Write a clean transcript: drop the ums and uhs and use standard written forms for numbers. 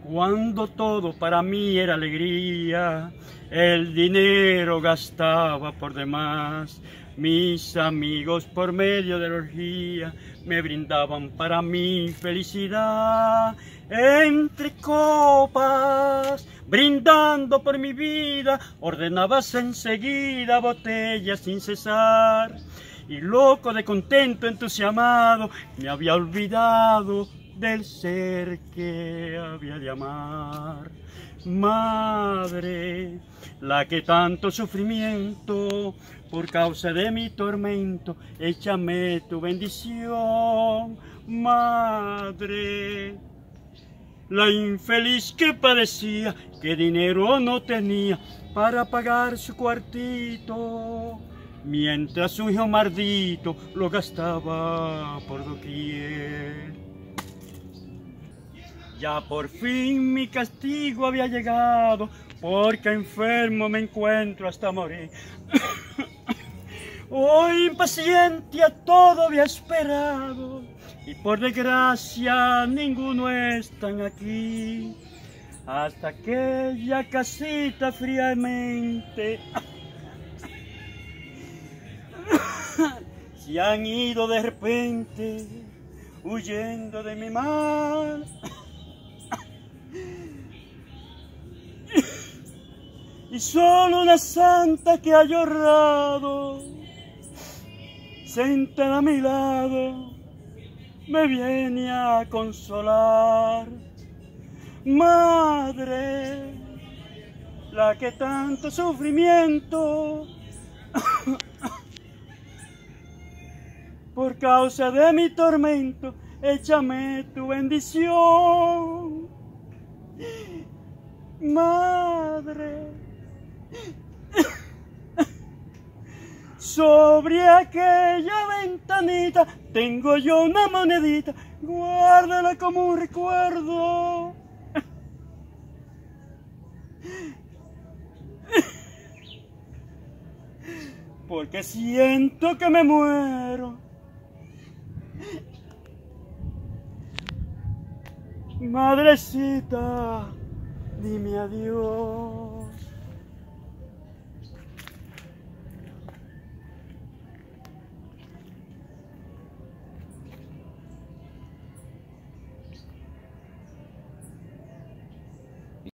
Cuando todo para mí era alegría, el dinero gastaba por demás. Mis amigos por medio de la orgía me brindaban para mi felicidad. Entre copas, brindando por mi vida, ordenabas enseguida botellas sin cesar. Y loco de contento, entusiasmado, me había olvidado del ser que había de amar. Madre, la que tanto sufrimiento por causa de mi tormento, échame tu bendición. Madre, la infeliz que padecía, que dinero no tenía para pagar su cuartito, mientras su hijo maldito lo gastaba por doquier. Ya por fin mi castigo había llegado, porque enfermo me encuentro hasta morir. Hoy impaciente a todo había esperado, y por desgracia ninguno están aquí. Hasta aquella casita fríamente se han ido de repente, huyendo de mi mal. Y solo una santa que ha llorado, sentada a mi lado, me viene a consolar. Madre, la que tanto sufrimiento por causa de mi tormento, échame tu bendición. Madre, sobre aquella ventanita tengo yo una monedita, guárdala como un recuerdo. Porque siento que me muero. Madrecita, dime adiós.